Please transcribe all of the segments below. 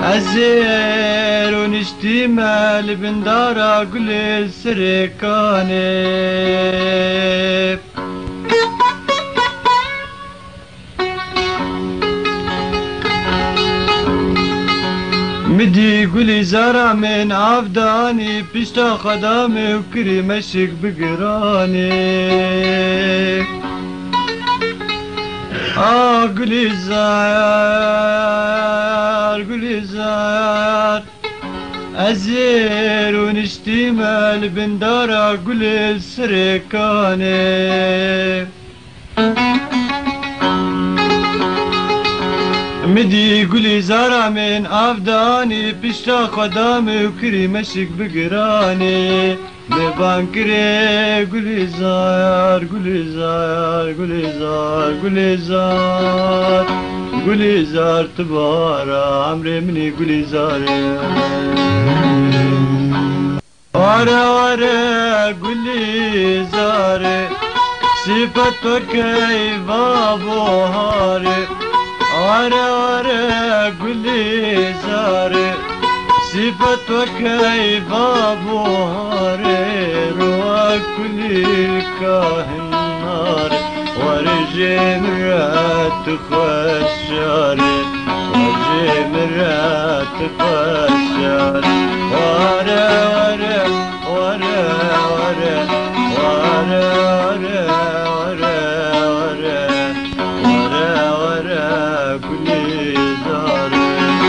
عزير ونشتمل بندارة قل السركاني مدي قولي زرع من عفداني بيشتا خدامي وكري مشيك بقراني قولي زار قولي زار أزير ونشتمل بندارة قولي السركاني مدي قولي زرع من أفداني بيشتا خدامي وكري مشيك بقراني ببانكري قولي زار قولي زار قولي زار قولي زار قولي زار تبارا عمري مني قولي زار ورا ورا قولي زار صفتك كيف بابوهاري ورا ورا قولي زاري صفتك كيف بابوهاري رواك كل الكاهن نار ورجي مرات خشاري ورجي مرات خشاري ورا ورا ورا ورا ورا ورا ورا ورا كل زاري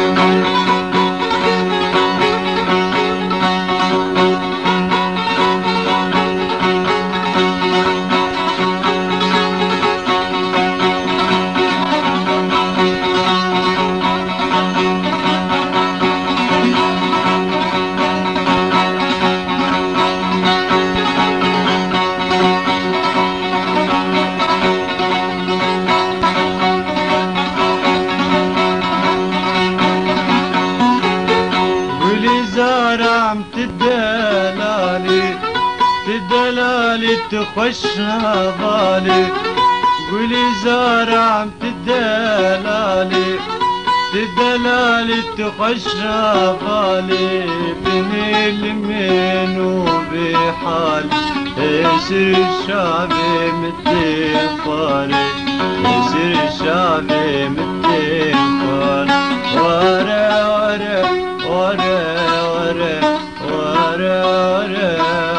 تدلالي تخش بالي قولي زارع تدلالي تخش بالي بني المين وبحالي يصير الشعبي متفالي يصير الشعبي متفالي ورا ورا ورا ورا ورا ورا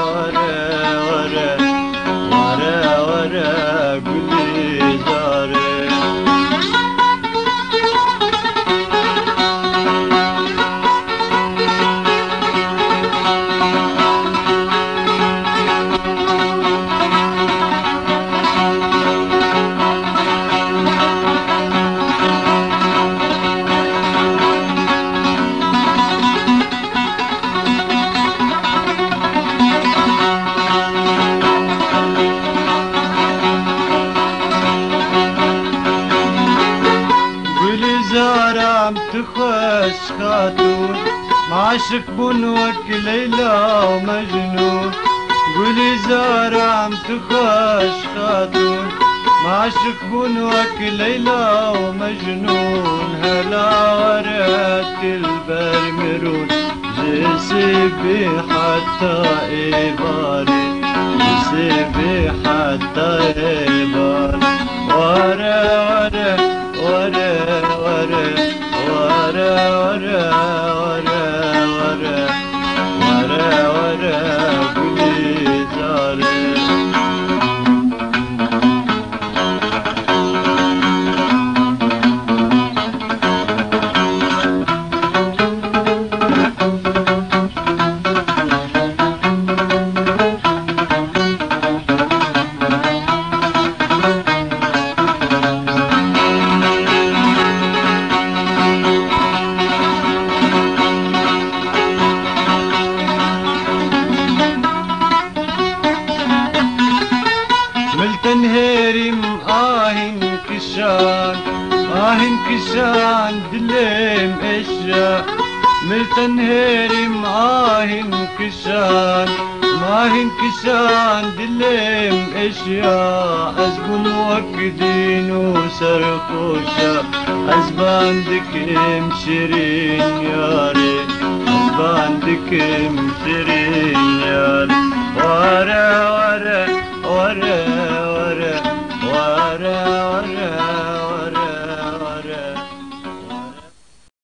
تخش خاتون معشق بنوك ليلى ومجنون قولي زارع تخش خاتون معشق بنوك ليلى ومجنون هلا ورات البرمرون جسبي حتى إباري جسبي حتى إباري ورا ورا ورا ورا ورا ورا ورا ورا ورا ورا قولي زاري تنهرم كشان دلم اشرا ملتنهرم كشان ما هنكسان دلم اشياء ازبون وكدين وسرقوشا ازبان دكم شيرين ياري ازبان دكم شيرين ياري ورا ورا ورا ورا ورا ورا